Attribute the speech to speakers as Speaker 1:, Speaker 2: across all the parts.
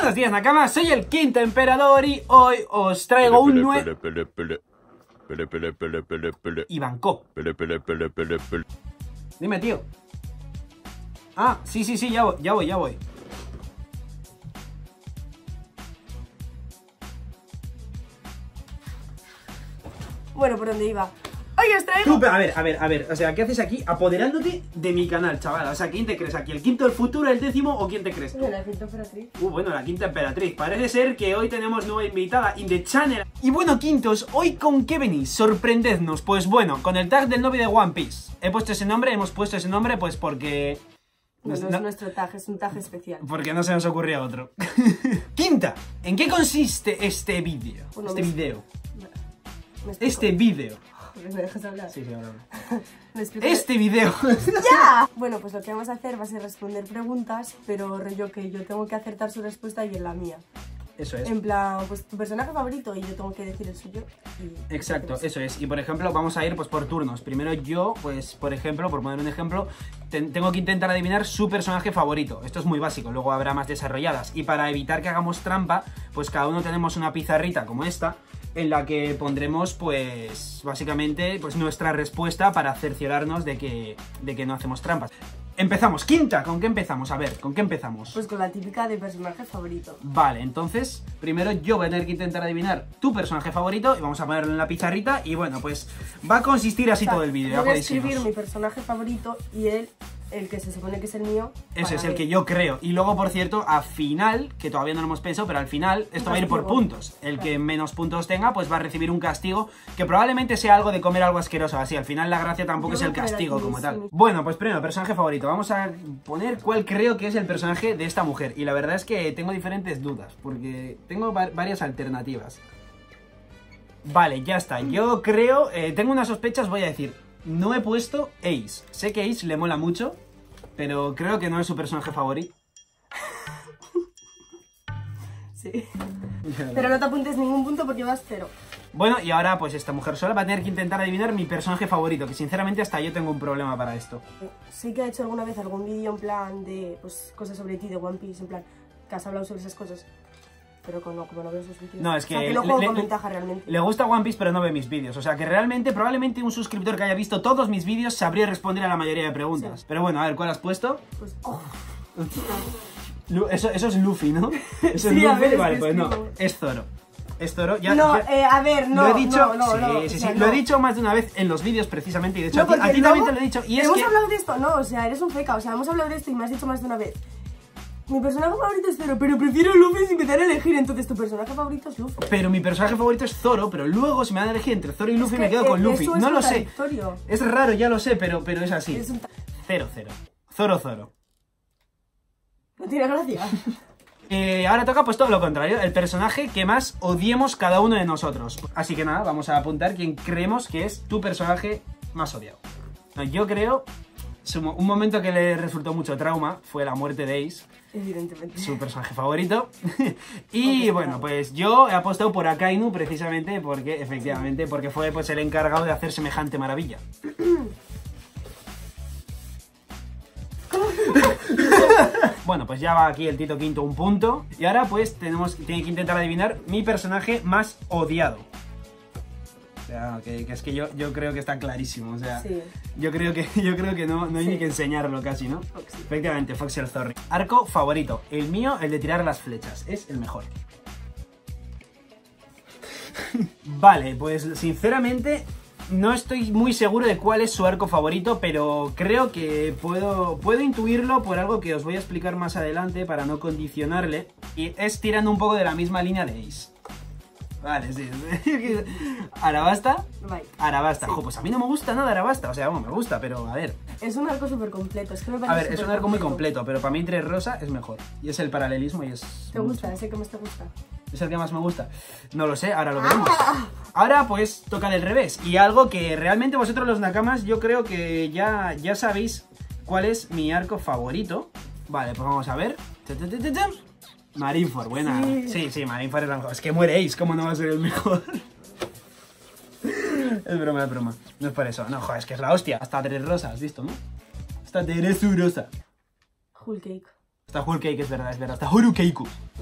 Speaker 1: Buenos días, Nakamas, soy el Quinto Emperador y hoy os traigo un nuevo... Ivankov. Dime, tío. Ah, sí, ya voy.
Speaker 2: Bueno, ¿por dónde iba? ¡Oye, os traigo!
Speaker 1: Tú, a ver, o sea, ¿qué haces aquí apoderándote de mi canal, chaval? O sea, ¿quién te crees aquí? ¿El Quinto del Futuro, el 10º o quién te crees tú?
Speaker 2: La Quinta Emperatriz.
Speaker 1: Bueno, la Quinta Emperatriz. Parece ser que hoy tenemos nueva invitada in the channel. Y bueno, Quintos, ¿hoy con qué venís? Sorprendednos. Pues bueno, con el tag del novio de One Piece. Hemos puesto ese nombre pues porque...
Speaker 2: No es nuestro tag, es un tag especial.
Speaker 1: Porque no se nos ocurría otro. Quinta, ¿en qué consiste este vídeo?
Speaker 2: Bueno,
Speaker 1: Este vídeo.
Speaker 2: ¿Me dejas hablar?
Speaker 1: Sí, ahora.
Speaker 2: Este
Speaker 1: vídeo.
Speaker 2: ¡Ya! Bueno, pues lo que vamos a hacer va a ser responder preguntas, pero rollo que yo tengo que acertar su respuesta y en la mía.
Speaker 1: Eso es.
Speaker 2: En plan, pues tu personaje favorito y yo tengo que decir el suyo.
Speaker 1: Exacto, eso es. Y por ejemplo, vamos a ir pues por turnos. Primero yo, pues por ejemplo, por poner un ejemplo, tengo que intentar adivinar su personaje favorito. Esto es muy básico, luego habrá más desarrolladas. Y para evitar que hagamos trampa, pues cada uno tenemos una pizarrita como esta, en la que pondremos, pues, básicamente, pues nuestra respuesta para cerciorarnos de que no hacemos trampas. Empezamos, Quinta, ¿con qué empezamos? A ver, ¿con qué empezamos?
Speaker 2: Pues con la típica de personaje favorito.
Speaker 1: Vale, entonces, primero yo voy a tener que intentar adivinar tu personaje favorito y vamos a ponerlo en la pizarrita y bueno, pues va a consistir así todo el vídeo.
Speaker 2: Voy a escribir mi personaje favorito y él, el que se supone que es el mío.
Speaker 1: Ese es el que yo creo. Y luego, por cierto, al final, que todavía no lo hemos pensado, pero al final esto va a ir por puntos. El que menos puntos tenga, pues va a recibir un castigo que probablemente sea algo de comer algo asqueroso. Así, al final la gracia tampoco es el castigo como tal. Bueno, pues primero, personaje favorito. Vamos a poner cuál creo que es el personaje de esta mujer. Y la verdad es que tengo diferentes dudas, porque tengo varias alternativas. Vale, ya está. Yo creo, tengo unas sospechas, voy a decir. No he puesto Ace. Sé que Ace le mola mucho, pero creo que no es su personaje favorito.
Speaker 2: Sí. Pero no te apuntes ningún punto porque vas 0.
Speaker 1: Bueno, y ahora pues esta mujer sola va a tener que intentar adivinar mi personaje favorito, que sinceramente hasta yo tengo un problema para esto.
Speaker 2: Sí que he hecho alguna vez algún vídeo en plan de pues cosas sobre ti, de One Piece, en plan, que has hablado sobre esas cosas. Pero como no veo sus vídeos.
Speaker 1: No, es que,
Speaker 2: o sea, que no juego con ventaja realmente.
Speaker 1: Le gusta One Piece pero no ve mis vídeos. O sea que realmente, probablemente un suscriptor que haya visto todos mis vídeos sabría responder a la mayoría de preguntas. Sí. Pero bueno, a ver, ¿cuál has puesto?
Speaker 2: Pues...
Speaker 1: Eso es Luffy, ¿no? Eso
Speaker 2: sí,
Speaker 1: es Luffy,
Speaker 2: ver,
Speaker 1: vale, pues no, es Zoro. Es Zoro, ya...
Speaker 2: No, a ver, no,
Speaker 1: lo he dicho,
Speaker 2: sí,
Speaker 1: lo he dicho más de una vez en los vídeos precisamente. Y de hecho, a ti también te lo he dicho. Y es
Speaker 2: ¿hemos hablado de esto? No, o sea, eres un feca. O sea, hemos hablado de esto y me has dicho más de una vez. Mi personaje favorito es Zoro, pero prefiero Luffy sin empezar a elegir. Entonces, tu personaje favorito es Luffy.
Speaker 1: Pero mi personaje favorito es Zoro, pero luego si me dan a elegir entre Zoro y Luffy me quedo con Luffy. No lo sé. Es raro, ya lo sé, pero es así. 0-0. Zoro.
Speaker 2: No tiene gracia.
Speaker 1: Ahora toca pues todo lo contrario, el personaje que más odiemos cada uno de nosotros. Así que nada, vamos a apuntar quién creemos que es tu personaje más odiado. Yo creo, un momento que le resultó mucho trauma fue la muerte de Ace.
Speaker 2: Evidentemente.
Speaker 1: Su personaje favorito. Y bueno, pues yo he apostado por Akainu precisamente porque, efectivamente, porque fue pues el encargado de hacer semejante maravilla. Bueno, pues ya va aquí el Tito Quinto un punto. Y ahora pues tiene que intentar adivinar mi personaje más odiado. O sea, que es que yo creo que está clarísimo. O sea,
Speaker 2: sí.
Speaker 1: yo creo que no hay ni que enseñarlo casi, ¿no?
Speaker 2: Foxy.
Speaker 1: Efectivamente, Foxy el Zorri. Arco favorito. El mío, el de tirar las flechas. Es el mejor. Vale, pues sinceramente... No estoy muy seguro de cuál es su arco favorito, pero creo que puedo intuirlo por algo que os voy a explicar más adelante para no condicionarle. Y es tirando un poco de la misma línea de Ace. Vale, sí. ¿Arabasta?
Speaker 2: Bye.
Speaker 1: Arabasta.
Speaker 2: Sí.
Speaker 1: Jo, pues a mí no me gusta nada Arabasta. O sea, bueno, me gusta, pero a ver.
Speaker 2: Es un arco súper completo. Es que me parece
Speaker 1: a ver, es un arco muy completo, pero para mí entre Rosa es mejor. Y es el paralelismo y es...
Speaker 2: ¿Te gusta? ¿Es el que más te gusta?
Speaker 1: ¿Es el que más me gusta? No lo sé, ahora lo veremos. Ahora pues toca del revés. Y algo que realmente vosotros los Nakamas yo creo que ya sabéis cuál es mi arco favorito. Vale, pues vamos a ver. Marineford, buena. Sí, Marineford es la mejor. Es que muere Ace, ¿cómo no va a ser el mejor? Es broma. No es por eso. No, joder, es que es la hostia. Hasta Dressrosa, has visto, ¿no? Hasta Dressrosa.
Speaker 2: Whole Cake.
Speaker 1: Hasta Whole Cake, es verdad. Hasta Horukeiku.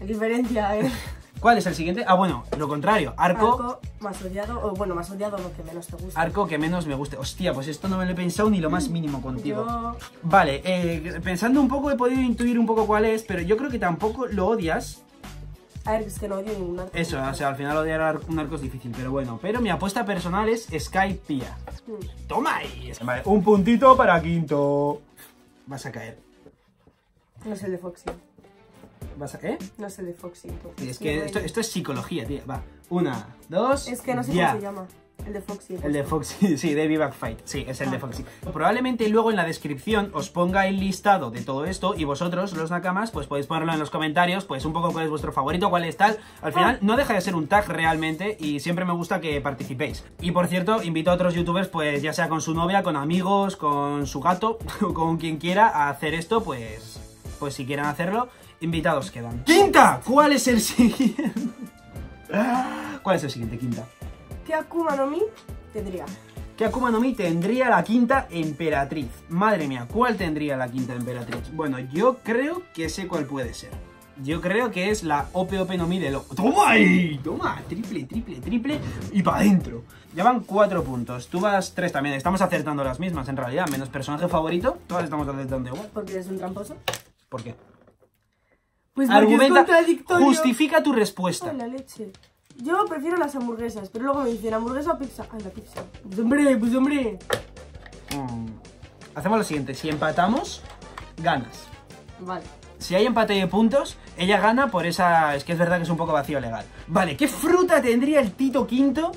Speaker 2: Qué diferencia,
Speaker 1: ¿Cuál es el siguiente? Ah, bueno, lo contrario. Arco.
Speaker 2: Arco más odiado, o bueno, más odiado lo que menos te gusta.
Speaker 1: Arco que menos me guste. Hostia, pues esto no me lo he pensado ni lo más mínimo contigo.
Speaker 2: Yo...
Speaker 1: Vale, pensando un poco he podido intuir un poco cuál es, pero yo creo que tampoco lo odias.
Speaker 2: A ver, es que no odio ningún arco.
Speaker 1: Eso, o sea, al final odiar un arco es difícil, pero bueno. Pero mi apuesta personal es Sky Pia. ¡Toma ahí! Vale, un puntito para Quinto. Vas a caer.
Speaker 2: No es el de Foxy.
Speaker 1: ¿Vas a qué?
Speaker 2: No es el de Foxy, entonces.
Speaker 1: Es que esto es psicología, tía. Va, 1, 2.
Speaker 2: Es que no sé
Speaker 1: ya.
Speaker 2: cómo se llama. El de Foxy.
Speaker 1: El de Foxy, sí, Davey Backfight. Sí, es el de Foxy. Probablemente luego en la descripción os ponga el listado de todo esto y vosotros, los nakamas, pues podéis ponerlo en los comentarios, pues un poco cuál es vuestro favorito, cuál es tal. Al final no deja de ser un tag realmente y siempre me gusta que participéis. Y por cierto, invito a otros youtubers, pues ya sea con su novia, con amigos, con su gato o con quien quiera a hacer esto, pues si quieren hacerlo, invitados quedan. ¡Quinta! ¿Cuál es el siguiente? ¿Cuál es el siguiente, Quinta?
Speaker 2: ¿Qué Akuma no Mi tendría?
Speaker 1: ¿Qué Akuma no Mi tendría la quinta emperatriz? Madre mía, ¿cuál tendría la quinta emperatriz? Bueno, yo creo que sé cuál puede ser. Yo creo que es la OP no Mi de lo... ¡Toma ahí! ¡Toma! Triple y para adentro. Ya van 4 puntos. Tú vas 3 también. Estamos acertando las mismas en realidad. Menos personaje favorito. Todas estamos acertando igual.
Speaker 2: Porque eres un tramposo.
Speaker 1: ¿Por qué?
Speaker 2: Pues porque
Speaker 1: Argumenta,
Speaker 2: es contradictorio.
Speaker 1: Justifica tu respuesta.
Speaker 2: Ay, la leche. Yo prefiero las hamburguesas, pero luego me dicen hamburguesa o pizza. Ay, la pizza. Pues hombre.
Speaker 1: Hacemos lo siguiente. Si empatamos, ganas.
Speaker 2: Vale.
Speaker 1: Si hay empate de puntos, ella gana por esa... Es que es verdad que es un poco vacío legal. Vale, ¿qué fruta tendría el Tito Quinto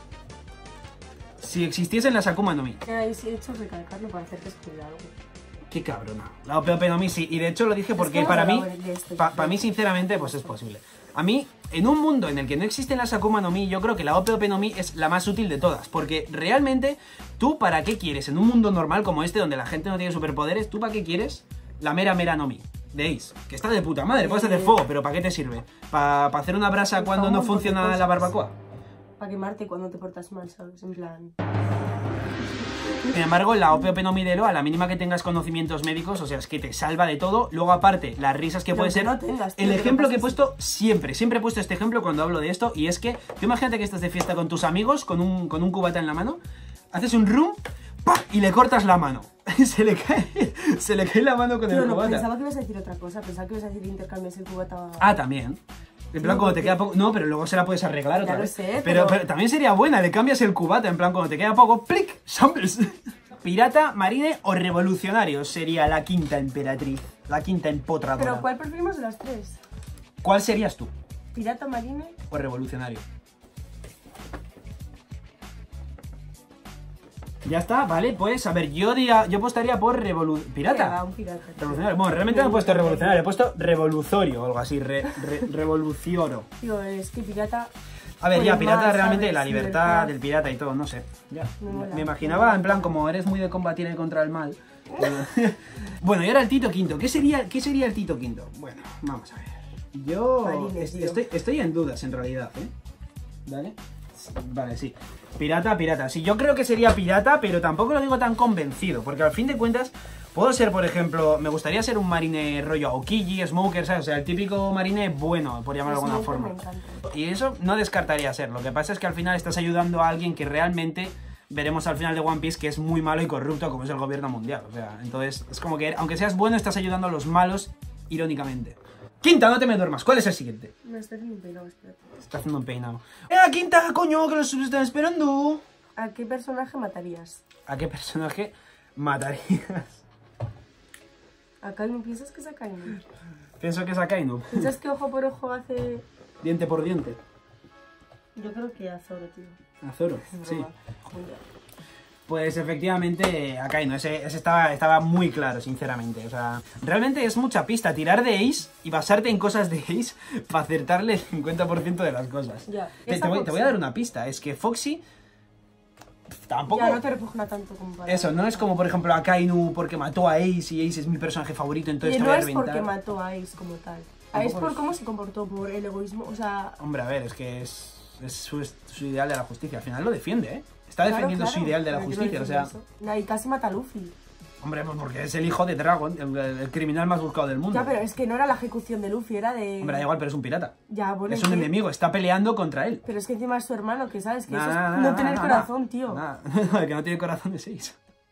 Speaker 1: si existiesen las Akuma no Mi?
Speaker 2: Ahí sí he hecho recalcarlo para hacer que escribir algo.
Speaker 1: Qué cabrona. La OP no Mi sí. Y de hecho lo dije porque
Speaker 2: que
Speaker 1: para
Speaker 2: no
Speaker 1: mí...
Speaker 2: me lo esto,
Speaker 1: Para mí, sinceramente, pues es posible. A mí, en un mundo en el que no existen las Akuma no Mi, yo creo que la OP no Mi es la más útil de todas. Porque realmente, ¿tú para qué quieres? En un mundo normal como este, donde la gente no tiene superpoderes, ¿tú para qué quieres la mera no Mi? De Ace, que está de puta madre, puedes hacer fuego, pero ¿para qué te sirve? ¿Para hacer una brasa cuando no funciona la barbacoa?
Speaker 2: Para quemarte cuando te portas mal, ¿sabes? En plan...
Speaker 1: Sin embargo, la OP no Mi de Lo, a la mínima que tengas conocimientos médicos, o sea, es que te salva de todo. Luego, aparte, las risas que puede ser...
Speaker 2: No tengas, tío,
Speaker 1: el ejemplo que he puesto siempre he puesto este ejemplo cuando hablo de esto, y es que, tú imagínate que estás de fiesta con tus amigos, con un cubata en la mano, haces un rum, ¡pah! Y le cortas la mano. se le cae la mano con el cubata.
Speaker 2: Pensaba que ibas a decir otra cosa, pensaba que ibas a decir intercambias el cubata...
Speaker 1: Ah, también. En plan, cuando te queda poco... No, pero luego se la puedes arreglar otra vez.
Speaker 2: Ya lo sé,
Speaker 1: pero también sería buena, le cambias el cubata, en plan, cuando te queda poco, ¡plic! ¡Shambles! Pirata, marine o revolucionario sería la quinta emperatriz. La quinta empotradora.
Speaker 2: ¿Pero cuál preferimos de las tres?
Speaker 1: ¿Cuál serías tú?
Speaker 2: ¿Pirata, marine?
Speaker 1: ¿O revolucionario? Ya está, vale, pues, a ver, yo apostaría por pirata.
Speaker 2: Un pirata.
Speaker 1: Revolucionario. Bueno, realmente no he puesto revolucionario, he puesto revolutorio o algo así, revolucioro.
Speaker 2: Tío, es que pirata...
Speaker 1: A ver,
Speaker 2: pues
Speaker 1: ya, pirata
Speaker 2: más,
Speaker 1: realmente,
Speaker 2: ¿sabes?
Speaker 1: la libertad del pirata y todo, no sé. Ya. Me imaginaba, en plan, como eres muy de combatir contra el mal. Bueno, y ahora el Tito Quinto. ¿Qué sería el Tito Quinto? Bueno, vamos a ver. Yo
Speaker 2: Marine,
Speaker 1: estoy en dudas, en realidad, ¿eh? ¿Vale? Vale, sí. Pirata. Sí, yo creo que sería pirata, pero tampoco lo digo tan convencido, porque al fin de cuentas puedo ser, por ejemplo, me gustaría ser un marine rollo Aokiji, Smoker, ¿sabes? O sea, el típico marine bueno, por llamarlo de alguna forma. Y eso no descartaría ser. Lo que pasa es que al final estás ayudando a alguien que realmente veremos al final de One Piece que es muy malo y corrupto, como es el gobierno mundial. O sea, entonces es como que aunque seas bueno, estás ayudando a los malos irónicamente. Quinta, no te me duermas. ¿Cuál es el siguiente?
Speaker 2: Me estoy haciendo un peinado, espérate.
Speaker 1: Está haciendo un peinado. Quinta, coño, que los subs están esperando!
Speaker 2: ¿A qué personaje matarías?
Speaker 1: ¿A qué personaje matarías?
Speaker 2: ¿A Kainu? ¿Piensas que es a Kainu?
Speaker 1: Pienso que es a Kainu.
Speaker 2: ¿Piensas que ojo por ojo hace...?
Speaker 1: Diente por diente.
Speaker 2: Yo creo que a Zoro, tío.
Speaker 1: A Zoro,
Speaker 2: Es
Speaker 1: sí.
Speaker 2: broma. Joder.
Speaker 1: Pues efectivamente, a Kainu, ese estaba muy claro, sinceramente. O sea, realmente es mucha pista. Tirar de Ace y basarte en cosas de Ace para acertarle el 50% de las cosas.
Speaker 2: Ya.
Speaker 1: Te voy a dar una pista. Es que Foxy tampoco...
Speaker 2: Ya, no te repugna tanto como para...
Speaker 1: Eso, no es como, por ejemplo, a Kainu porque mató a Ace y Ace es mi personaje favorito, entonces
Speaker 2: Y
Speaker 1: te
Speaker 2: no
Speaker 1: voy a
Speaker 2: es
Speaker 1: reventar.
Speaker 2: porque mató a Ace como tal. A Ace por cómo se comportó, por el egoísmo, o sea...
Speaker 1: Hombre, a ver, es que es su ideal de la justicia. Al final lo defiende, ¿eh? Está defendiendo su ideal de la justicia, o sea...
Speaker 2: Y casi mata a Luffy.
Speaker 1: Hombre, pues porque es el hijo de Dragon, el criminal más buscado del mundo.
Speaker 2: Ya, pero es que no era la ejecución de Luffy, era de...
Speaker 1: Hombre, da igual, pero es un pirata.
Speaker 2: Ya, bueno,
Speaker 1: es un enemigo, está peleando contra él.
Speaker 2: Pero es que encima es su hermano, que sabes que eso es no tener corazón, tío.
Speaker 1: El que no tiene corazón de 6.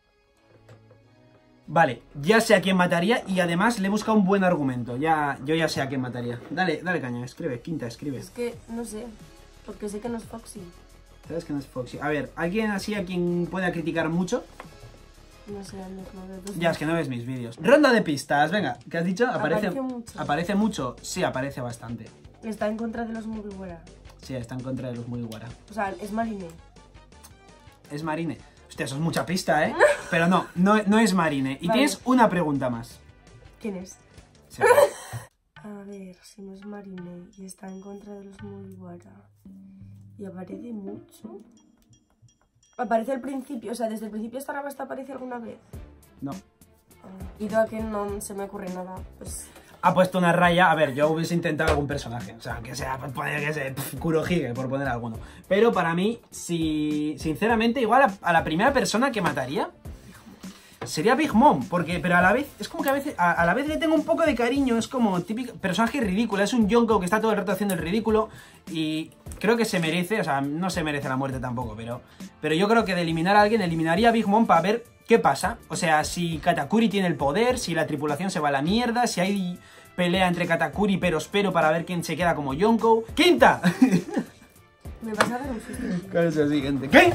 Speaker 1: Vale, ya sé a quién mataría y además le he buscado un buen argumento. Yo ya sé a quién mataría. Dale caña, escribe, Quinta, escribe.
Speaker 2: Es que, no sé, porque sé que no es Foxy.
Speaker 1: ¿Sabes que no es Foxy? A ver, ¿alguien así a quien pueda criticar mucho?
Speaker 2: No sé, no
Speaker 1: Ya, es que no ves mis vídeos. Ronda de pistas, venga, ¿qué has dicho?
Speaker 2: Aparece mucho.
Speaker 1: ¿Aparece mucho? Sí, aparece bastante.
Speaker 2: Está en contra de los Mugiwara.
Speaker 1: Sí, está en contra de los Mugiwara.
Speaker 2: O sea, es Marine.
Speaker 1: Es Marine. Hostia, eso es mucha pista, ¿eh? Pero no es Marine. Y
Speaker 2: vale.
Speaker 1: tienes una pregunta más.
Speaker 2: ¿Quién es?
Speaker 1: Sí.
Speaker 2: A ver, si no es Marine y está en contra de los Mugiwara y aparece mucho. Aparece al principio, o sea, desde el principio hasta ahora aparece alguna vez.
Speaker 1: No.
Speaker 2: Y todo que no se me ocurre nada, pues...
Speaker 1: Ha puesto una raya. A ver, yo hubiese intentado algún personaje. O sea, que sea, poner que sea Kurohige, por poner alguno. Pero para mí, si sinceramente, igual a la primera persona que mataría sería Big Mom. Pero a la vez, es como que a la vez le tengo un poco de cariño. Es como típico personaje ridículo. Es un Yonko que está todo el rato haciendo el ridículo. Y creo que se merece, o sea, no se merece la muerte tampoco. Pero yo creo que de eliminar a alguien, eliminaría a Big Mom para ver qué pasa. O sea, si Katakuri tiene el poder, si la tripulación se va a la mierda, si hay pelea entre Katakuri y Perospero para ver quién se queda como Yonko. ¡Quinta!
Speaker 2: Me vas a dar un susto.
Speaker 1: ¿Cuál es la siguiente? ¿Qué?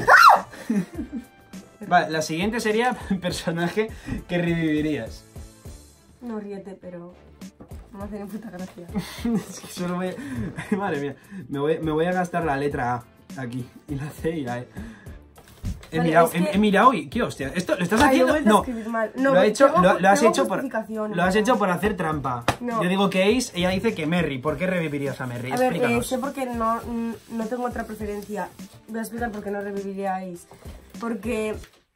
Speaker 1: Vale, la siguiente sería personaje que revivirías.
Speaker 2: No ríete, pero no me hace ni puta gracia.
Speaker 1: Es que solo me... Madre mía, me voy a gastar la letra A aquí. Y la C y la E. He mirado y... ¿Qué hostia? ¿Esto lo estás haciendo?
Speaker 2: No.
Speaker 1: Lo has hecho por hacer trampa. No. Yo digo que Ace, ella dice que Merry. ¿Por qué revivirías a Merry? Explícanos.
Speaker 2: Sé porque no tengo otra preferencia. Voy a explicar por qué no reviviría a Ace. Porque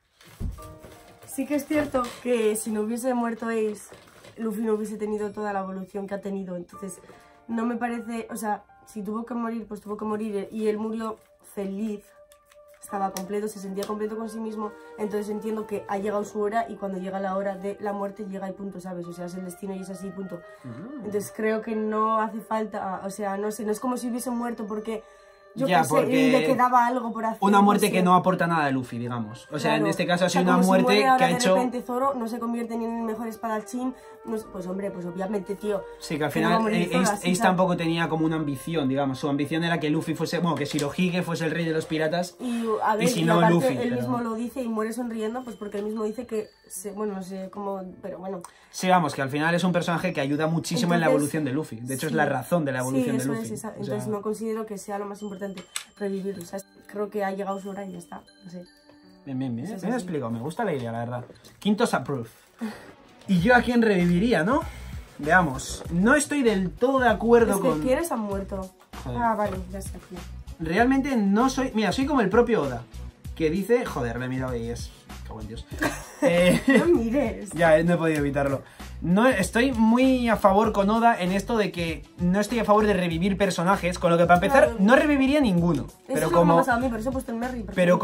Speaker 2: sí que es cierto que si no hubiese muerto Ace, Luffy no hubiese tenido toda la evolución que ha tenido. Entonces, no me parece... O sea, si tuvo que morir, pues tuvo que morir. Y él murió feliz. Estaba completo, se sentía completo con sí mismo. Entonces entiendo que ha llegado su hora y cuando llega la hora de la muerte llega y punto, ¿sabes? O sea, es el destino y es así, punto. Entonces creo que no hace falta... O sea, no sé, no es como si hubiese muerto porque... Yo ya, sé, le quedaba algo por hacer.
Speaker 1: Una muerte que no aporta nada a Luffy, digamos. O sea, claro, en este caso ha sido una muerte que ha hecho...
Speaker 2: de repente Zoro no se convierte ni en el mejor espadachín. No, pues hombre, pues obviamente, tío.
Speaker 1: Sí, que al final Ace tampoco tenía como una ambición, digamos. Su ambición era que Luffy fuese... Bueno, que Shirohige fuese el rey de los piratas.
Speaker 2: Y a ver,
Speaker 1: y si no, Luffy.
Speaker 2: Él mismo lo dice y muere sonriendo, pues porque él mismo dice que... bueno, no sé cómo... Pero bueno...
Speaker 1: Sí, vamos, que al final es un personaje que ayuda muchísimo en la evolución de Luffy. De hecho, es la razón de la evolución de Luffy.
Speaker 2: Entonces no considero que sea lo más importante revivirlo. O sea, creo que ha llegado su hora y ya está. No sé.
Speaker 1: Bien. Me he explicado. Me gusta la idea, la verdad. Quintos approve. ¿Y yo a quién reviviría, no? Veamos. No estoy del todo de acuerdo con...
Speaker 2: ¿Quiénes han muerto? Joder. Ah, vale, ya sé.
Speaker 1: Realmente no soy... Mira, soy como el propio Oda. Que dice... Joder, le he mirado y es... Cago en Dios.
Speaker 2: No mires.
Speaker 1: Ya, no he podido evitarlo. No, estoy muy a favor con Oda en esto de que no estoy a favor de revivir personajes, con lo que para empezar no reviviría ninguno. Pero como...
Speaker 2: me ha pasado a mí, por eso he puesto el Merry.
Speaker 1: Pero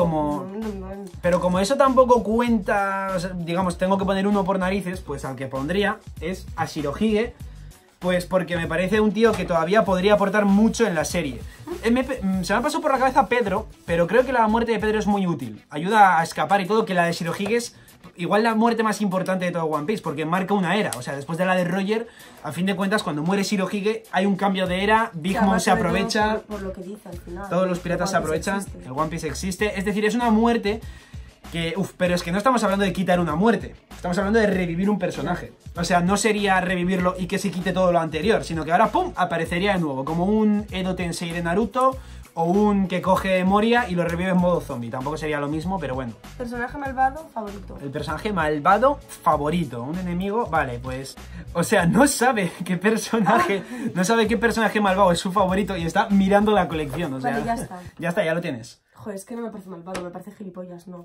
Speaker 1: como eso tampoco cuenta, o sea, digamos, tengo que poner uno por narices, pues al que pondría es a Shirohige, pues porque me parece un tío que todavía podría aportar mucho en la serie. Se me ha pasado por la cabeza Pedro, pero creo que la muerte de Pedro es muy útil. Ayuda a escapar y todo, que la de Shirohige es igual la muerte más importante de todo One Piece, porque marca una era. O sea, después de la de Roger, a fin de cuentas, cuando muere Shirohige, hay un cambio de era, Big Mom se aprovecha,
Speaker 2: por lo que dice al final,
Speaker 1: todos los piratas se aprovechan, el One Piece existe. Es decir, es una muerte que... pero es que no estamos hablando de quitar una muerte, estamos hablando de revivir un personaje. O sea, no sería revivirlo y que se quite todo lo anterior, sino que ahora, ¡pum!, aparecería de nuevo, como un Edo Tensei de Naruto, o un que coge Moria y lo revive en modo zombie. Tampoco sería lo mismo, pero bueno.
Speaker 2: ¿Personaje malvado favorito?
Speaker 1: El personaje malvado favorito. Un enemigo, vale, pues... O sea, no sabe qué personaje malvado es su favorito y está mirando la colección. O sea,
Speaker 2: vale, ya está.
Speaker 1: Ya está, ya lo tienes.
Speaker 2: Joder, es que no me parece malvado, me parece gilipollas, no.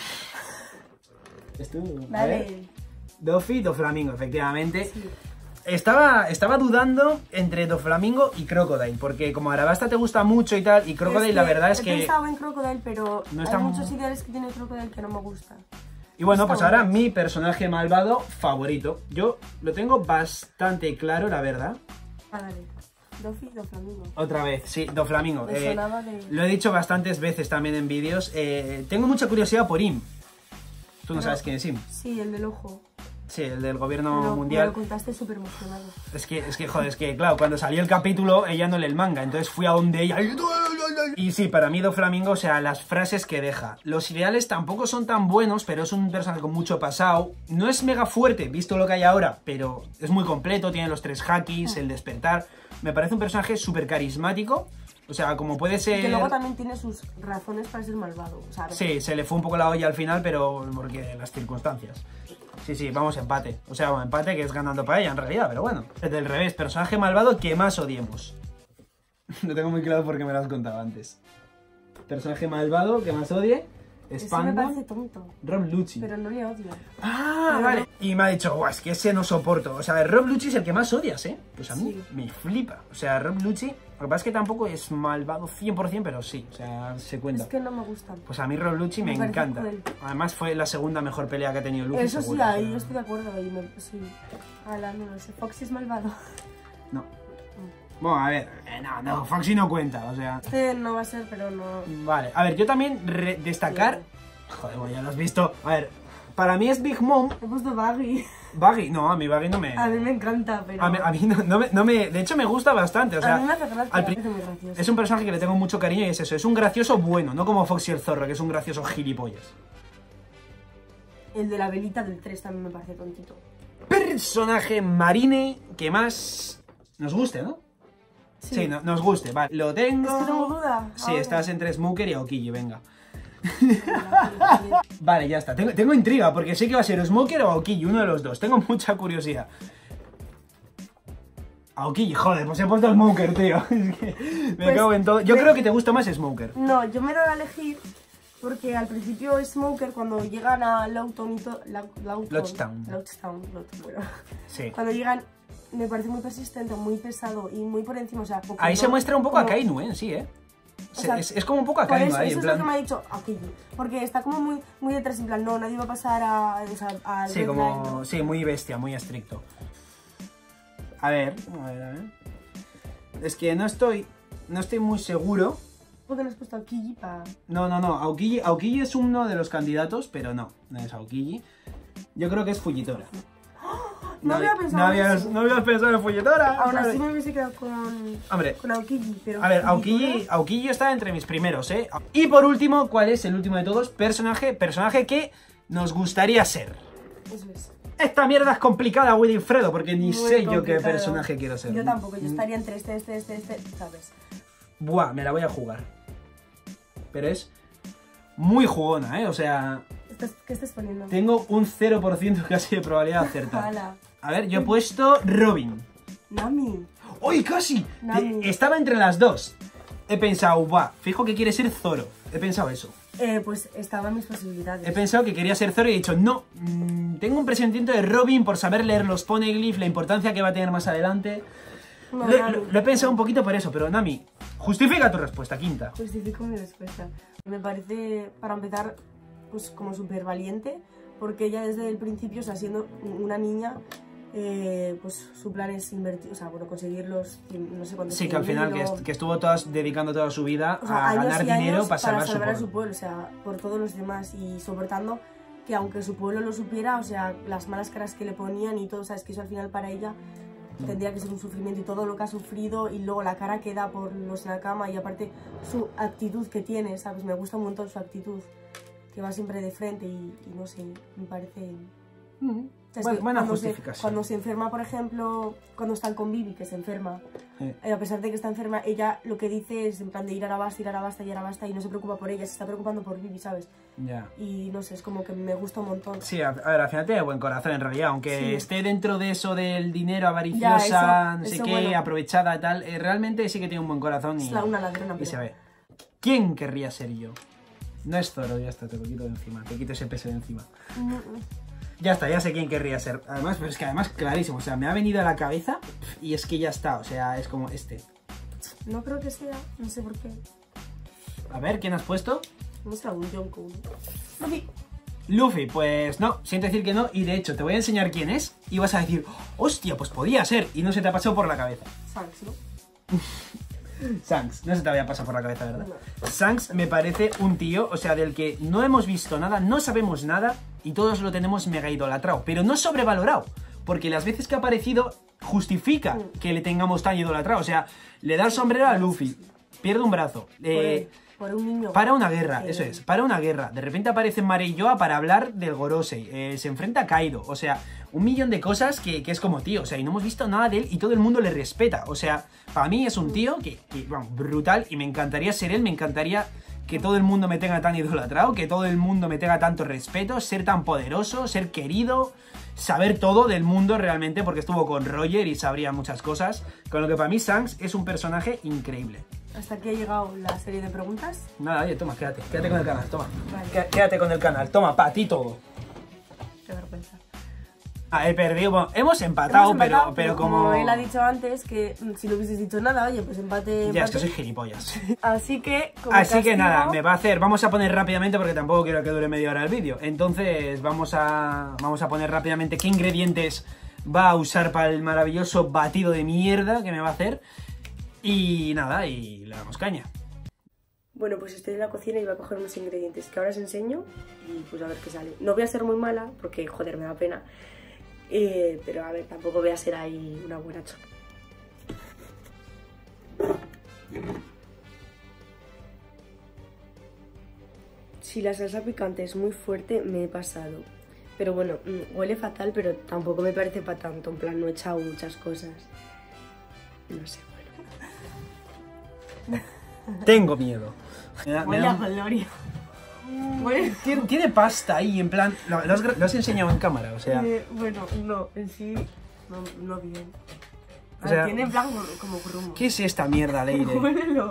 Speaker 1: ¿Esto?
Speaker 2: Vale.
Speaker 1: Doffy, Doflamingo, efectivamente.
Speaker 2: Sí.
Speaker 1: Estaba dudando entre Doflamingo y Crocodile, porque como Arabasta te gusta mucho y tal, y Crocodile la verdad es que...
Speaker 2: He pensado en Crocodile, pero
Speaker 1: no
Speaker 2: hay muchos ideales que tiene Crocodile que no me gustan.
Speaker 1: Y bueno,
Speaker 2: Está
Speaker 1: pues ahora
Speaker 2: bueno.
Speaker 1: mi personaje malvado favorito. Yo lo tengo bastante claro, la verdad.
Speaker 2: Ah, dale. Dofi, Doflamingo.
Speaker 1: Otra vez, sí, Doflamingo.
Speaker 2: Me sonaba de...
Speaker 1: Lo he dicho bastantes veces también en vídeos. Tengo mucha curiosidad por Im. Tú no
Speaker 2: Pero-
Speaker 1: sabes quién es Im.
Speaker 2: Sí, el del ojo.
Speaker 1: Sí, el del gobierno
Speaker 2: Pero
Speaker 1: mundial.
Speaker 2: Me lo contaste súper emocionado.
Speaker 1: Es que, joder, es que, claro, cuando salió el capítulo, ella no lee el manga, entonces fui a donde ella... Y sí, para mí Doflamingo, o sea, las frases que deja. Los ideales tampoco son tan buenos, pero es un personaje con mucho pasado. No es mega fuerte, visto lo que hay ahora, pero es muy completo, tiene los 3 hakis, el despertar. Me parece un personaje súper carismático, o sea, como puede ser...
Speaker 2: Y que luego también tiene sus razones para ser malvado, ¿sabes?
Speaker 1: Sí, se le fue un poco la olla al final, pero porque las circunstancias. Sí, vamos empate. O sea, empate que es ganando para ella en realidad, pero bueno. Del revés, personaje malvado que más odiemos. Lo tengo muy claro porque me lo has contado antes. Personaje malvado que más odie.
Speaker 2: Eso me parece
Speaker 1: Spandam.
Speaker 2: tonto.
Speaker 1: Rob Lucci.
Speaker 2: Pero no le odio.
Speaker 1: Ah,
Speaker 2: Pero
Speaker 1: vale. Y me ha dicho, guau, es que ese no soporto. O sea, Rob Lucci es el que más odias, ¿eh? Pues a mí
Speaker 2: Sí.
Speaker 1: me flipa. O sea, Rob Lucci, lo que pasa es que tampoco es malvado 100%, pero sí. O sea, se cuenta.
Speaker 2: Es que no me gustan.
Speaker 1: Pues a mí Rob Lucci me
Speaker 2: Me parece
Speaker 1: encanta.
Speaker 2: cruel.
Speaker 1: Además fue la segunda mejor pelea que ha tenido Lucci.
Speaker 2: Eso sí,
Speaker 1: seguro, o
Speaker 2: ahí
Speaker 1: sea,
Speaker 2: yo estoy de acuerdo. Sí. Hablando, no sé. Foxy es malvado.
Speaker 1: No. Bueno, a ver, no, Foxy no cuenta, o sea...
Speaker 2: Este no va a ser, pero no...
Speaker 1: Vale, a ver, yo también destacar... Joder, bueno, ya lo has visto. A ver, para mí es Big Mom.
Speaker 2: He puesto Baggy.
Speaker 1: Baggy, no, a mí Baggy no me...
Speaker 2: A mí me encanta, pero...
Speaker 1: A mí no me... De hecho, me gusta bastante, o sea...
Speaker 2: a mí me hace gracia,
Speaker 1: al
Speaker 2: me parece muy gracioso.
Speaker 1: Es un personaje que le tengo mucho cariño y es eso, es un gracioso bueno, no como Foxy el zorro, que es un gracioso gilipollas.
Speaker 2: El de la velita del 3 también me parece tontito.
Speaker 1: Personaje marine que más nos guste, ¿no? Sí, nos guste, vale. Lo tengo...
Speaker 2: Es que tengo duda.
Speaker 1: Sí,
Speaker 2: ahora.
Speaker 1: estás entre Smoker y Aokiji, venga. Vale, ya está. Tengo intriga, porque sé que va a ser Smoker o Aokiji, uno de los dos. Tengo mucha curiosidad. Aokiji, joder, pues he puesto Smoker, tío. Es que me
Speaker 2: Pues,
Speaker 1: cago en todo. Yo creo que te gusta más Smoker.
Speaker 2: No, yo me he dado a elegir porque al principio Smoker, cuando llegan a Lowtown y todo...
Speaker 1: Lodgetown.
Speaker 2: Bueno.
Speaker 1: Sí.
Speaker 2: Cuando llegan, me parece muy persistente, muy pesado y muy por encima, o sea... porque
Speaker 1: Ahí
Speaker 2: no-
Speaker 1: se muestra un poco a
Speaker 2: como-
Speaker 1: Kainu, en sí, ¿eh?
Speaker 2: O sea,
Speaker 1: Es como un poco a
Speaker 2: Por
Speaker 1: Kainu
Speaker 2: eso,
Speaker 1: ahí,
Speaker 2: eso
Speaker 1: en
Speaker 2: es lo que
Speaker 1: plan...
Speaker 2: me ha dicho Aokiji. Porque está como muy detrás, en plan, no, nadie va a pasar a... O sea, al
Speaker 1: Sí,
Speaker 2: Red
Speaker 1: como...
Speaker 2: Line, ¿no?
Speaker 1: Sí, muy bestia, muy estricto. A ver. Es que no estoy muy seguro.
Speaker 2: ¿Por qué no has puesto Aokiji para...?
Speaker 1: No, Aokiji es uno de los candidatos, pero no es Aokiji. Yo creo que es Fujitora.
Speaker 2: No había pensado en eso.
Speaker 1: No habías pensado en Fujitora.
Speaker 2: Aún
Speaker 1: Vale.
Speaker 2: así me hubiese quedado con
Speaker 1: Hombre,
Speaker 2: Aokiji, pero...
Speaker 1: a ver,
Speaker 2: Fujitora-
Speaker 1: Aokiji está entre mis primeros, ¿eh? Y por último, ¿cuál es el último de todos? Personaje que nos gustaría ser.
Speaker 2: Eso es.
Speaker 1: Esta mierda es complicada, Wilfredo, porque ni
Speaker 2: Muy
Speaker 1: sé yo qué
Speaker 2: complicado.
Speaker 1: personaje quiero ser.
Speaker 2: Yo tampoco, yo estaría entre este, ¿sabes?
Speaker 1: Buah, me la voy a jugar. Pero es muy jugona, ¿eh? O sea,
Speaker 2: ¿Qué estás poniendo?
Speaker 1: tengo un 0% casi de probabilidad de acertar.
Speaker 2: Hala.
Speaker 1: A ver, yo he puesto Robin.
Speaker 2: Nami.
Speaker 1: ¡Uy, casi!
Speaker 2: Nami.
Speaker 1: Estaba entre las dos. He pensado, buah, fijo que quiere ser Zoro. He pensado eso.
Speaker 2: Pues estaban mis posibilidades.
Speaker 1: He pensado que quería ser Zoro y he dicho, no, tengo un presentimiento de Robin por saber leer los poneglyphs, la importancia que va a tener más adelante.
Speaker 2: No,
Speaker 1: Lo
Speaker 2: Nami.
Speaker 1: he pensado un poquito por eso, pero Nami, justifica tu respuesta, quinta.
Speaker 2: Justifico mi respuesta. Me parece, para empezar, pues como súper valiente, porque ella desde el principio, o sea, siendo una niña, pues su plan es invertir, o sea, bueno, conseguir los, no sé cuántos...
Speaker 1: Sí, que al final que estuvo dedicando toda su vida
Speaker 2: o sea,
Speaker 1: a
Speaker 2: años
Speaker 1: ganar
Speaker 2: y
Speaker 1: dinero
Speaker 2: años
Speaker 1: para salvar
Speaker 2: a
Speaker 1: su
Speaker 2: su
Speaker 1: pueblo.
Speaker 2: pueblo, o sea, por todos los demás y soportando que aunque su pueblo lo supiera, o sea, las malas caras que le ponían y todo, sabes que eso al final para ella tendría que ser un sufrimiento y todo lo que ha sufrido y luego la cara que da por los Nakama y aparte su actitud que tiene, ¿sabes? Me gusta un montón su actitud, que va siempre de frente y no sé, me parece... O sea, es que
Speaker 1: Buena
Speaker 2: cuando
Speaker 1: justificación.
Speaker 2: cuando se enferma, por ejemplo, cuando están con Vivi, que se enferma,
Speaker 1: Sí.
Speaker 2: a pesar de que está enferma, ella lo que dice es en plan de ir a Arabasta y no se preocupa por ella, se está preocupando por Vivi, ¿sabes?
Speaker 1: Ya.
Speaker 2: Y no sé, es como que me gusta un montón.
Speaker 1: Sí, a ver, al final tiene buen corazón en realidad, aunque
Speaker 2: Sí.
Speaker 1: esté dentro de eso del dinero avariciosa,
Speaker 2: Ya,
Speaker 1: no sé
Speaker 2: eso
Speaker 1: qué,
Speaker 2: bueno.
Speaker 1: aprovechada y tal, realmente sí que tiene un buen corazón y,
Speaker 2: Es una ladrona,
Speaker 1: y
Speaker 2: pero...
Speaker 1: se ve. ¿Quién querría ser yo? No es Zoro, ya está, te lo quito de encima, te quito ese peso de encima. Ya está, ya sé quién querría ser. Además, pero es que además clarísimo, o sea, me ha venido a la cabeza y es que ya está, o sea, es como este.
Speaker 2: No creo que sea, no sé por qué.
Speaker 1: A ver, ¿quién has puesto?
Speaker 2: No será un Yonko. Luffy.
Speaker 1: Luffy, pues no, siento decir que no, y de hecho te voy a enseñar quién es, y vas a decir, hostia, pues podía ser, y no se te ha pasado por la cabeza.
Speaker 2: Shanks, ¿no?
Speaker 1: Shanks, no se te había pasado por la cabeza, ¿verdad?
Speaker 2: No.
Speaker 1: Shanks me parece un tío, o sea, del que no hemos visto nada, no sabemos nada, y todos lo tenemos mega idolatrado, pero no sobrevalorado, porque las veces que ha aparecido justifica que le tengamos tan idolatrado, o sea, le da el sombrero a Luffy, pierde un brazo,
Speaker 2: Por un niño.
Speaker 1: para una guerra, eso es, para una guerra. De repente aparece Mareyoa para hablar del Gorosei. Se enfrenta a Kaido. O sea, un millón de cosas que es como tío. O sea, y no hemos visto nada de él y todo el mundo le respeta. O sea, para mí es un tío que bueno, brutal y me encantaría ser él. Me encantaría que todo el mundo me tenga tan idolatrado, que todo el mundo me tenga tanto respeto, ser tan poderoso, ser querido, saber todo del mundo realmente, porque estuvo con Roger y sabría muchas cosas. Con lo que para mí Shanks es un personaje increíble.
Speaker 2: Hasta aquí ha llegado la serie de preguntas.
Speaker 1: Nada, oye, toma, quédate con el canal, toma.
Speaker 2: Vale.
Speaker 1: Quédate con el canal, toma, para ti todo.
Speaker 2: Qué vergüenza.
Speaker 1: Ah, he perdido, bueno, hemos empatado,
Speaker 2: Hemos empatado,
Speaker 1: pero como...
Speaker 2: él ha dicho antes, que si no hubieses dicho nada, oye, pues empate.
Speaker 1: Ya, es
Speaker 2: empate.
Speaker 1: que soy gilipollas.
Speaker 2: Así que,
Speaker 1: Así que nada, me va a hacer... Vamos a poner rápidamente, porque tampoco quiero que dure media hora el vídeo. Entonces, vamos a poner rápidamente qué ingredientes va a usar para el maravilloso batido de mierda que me va a hacer. Y nada, y le damos caña.
Speaker 2: Bueno, pues estoy en la cocina y voy a coger unos ingredientes que ahora os enseño y pues a ver qué sale. No voy a ser muy mala, porque joder, me da pena. Pero a ver, tampoco voy a ser ahí una buena choca. Si la salsa picante es muy fuerte, me he pasado. Pero bueno, huele fatal, pero tampoco me parece para tanto. En plan, no he echado muchas cosas. No sé, bueno.
Speaker 1: Tengo miedo.
Speaker 2: Huele a gloria.
Speaker 1: Tiene pasta ahí, en plan... Lo has enseñado en cámara, o sea...
Speaker 2: Bueno, no, en sí, no bien.
Speaker 1: O sea,
Speaker 2: tiene en plan como grumo.
Speaker 1: ¿Qué es esta mierda, Leire?
Speaker 2: Huélelo.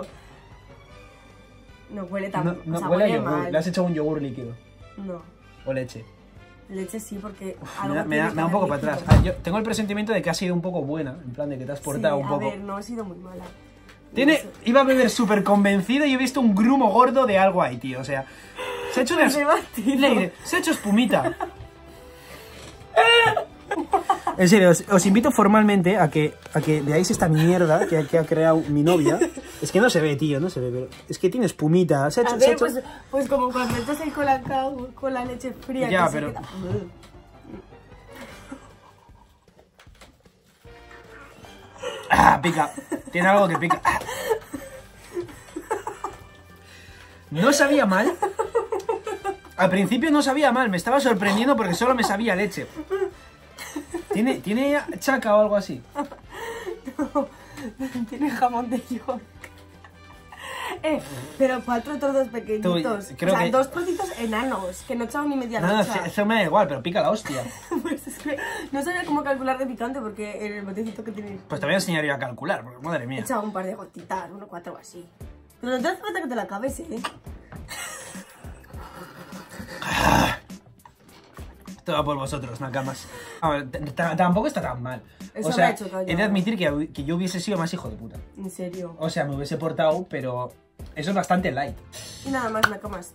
Speaker 2: No huele tan...
Speaker 1: No,
Speaker 2: o sea,
Speaker 1: huele a
Speaker 2: huele
Speaker 1: yogur.
Speaker 2: mal.
Speaker 1: Le has hecho un yogur líquido.
Speaker 2: No,
Speaker 1: O leche.
Speaker 2: leche sí, porque...
Speaker 1: Me da un poco para atrás. Ah, yo tengo el presentimiento de que ha sido un poco buena. En plan, de que te has portado un poco...
Speaker 2: A ver, no ha sido muy mala.
Speaker 1: Iba a beber súper convencido y he visto un grumo gordo de algo ahí, tío. O sea, se ha hecho Leire, se ha hecho espumita. En serio, os invito formalmente a que veáis esta mierda que ha creado mi novia. Es que no se ve, tío, no se ve, pero es que tiene espumita. Se ha hecho...
Speaker 2: Pues como cuando echas el colacao con la leche fría.
Speaker 1: Ya,
Speaker 2: que
Speaker 1: pero...
Speaker 2: se queda...
Speaker 1: Ah, pica. Tiene algo que pica. No sabía mal. Al principio no sabía mal, me estaba sorprendiendo porque solo me sabía leche. ¿Tiene chaca o algo así?
Speaker 2: No, tiene jamón de York. Pero 4 trozos pequeñitos.
Speaker 1: Creo
Speaker 2: o sea,
Speaker 1: que...
Speaker 2: 2 trocitos enanos, que no echaban ni media
Speaker 1: No,
Speaker 2: lancha.
Speaker 1: eso me da igual, pero pica la hostia.
Speaker 2: Pues es que no sabía cómo calcular de picante porque en el botecito que tienes...
Speaker 1: Pues te voy a enseñar yo a calcular, porque madre mía.
Speaker 2: Echaba un par de gotitas, 1, 4 o así. Pero no te hace falta que te la acabes, ¿eh?
Speaker 1: Esto va por vosotros, nakamas. A ver, tampoco está tan mal.
Speaker 2: Eso
Speaker 1: O sea,
Speaker 2: me ha hecho daño.
Speaker 1: he de admitir que yo hubiese sido más hijo de puta.
Speaker 2: En serio.
Speaker 1: O sea, me hubiese portado, pero eso es bastante light.
Speaker 2: Y nada más, nakamas.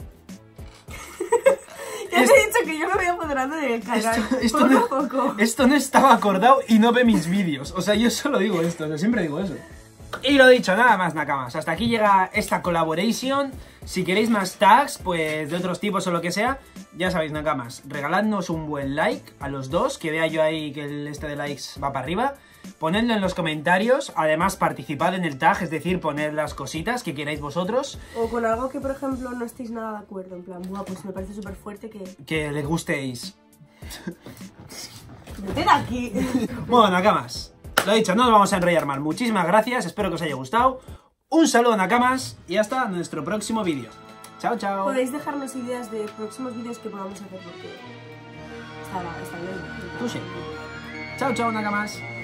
Speaker 2: Ya te he dicho que yo me voy apoderando del canal. Poco a poco.
Speaker 1: Esto no estaba acordado y no ve mis vídeos. O sea, yo solo digo esto, yo siempre digo eso. Y lo dicho, nada más, nakamas. Hasta aquí llega esta collaboration. Si queréis más tags, pues de otros tipos o lo que sea, ya sabéis, nakamas, regaladnos un buen like a los dos, que vea yo ahí que el este de likes va para arriba. Ponedlo en los comentarios, además participad en el tag, es decir, poned las cositas que queráis vosotros.
Speaker 2: O con algo que, por ejemplo, no estéis nada de acuerdo, en plan, buah, pues me parece súper fuerte
Speaker 1: Que le gustéis.
Speaker 2: ¡Vete de aquí!
Speaker 1: Bueno, nakamas, lo dicho, no nos vamos a enrollar mal. Muchísimas gracias, espero que os haya gustado. Un saludo, nakamas, y hasta nuestro próximo vídeo. Chao, chao.
Speaker 2: Podéis dejarnos ideas de próximos vídeos que podamos hacer porque está bien.
Speaker 1: Tú sí. Chao, chao, nakamas.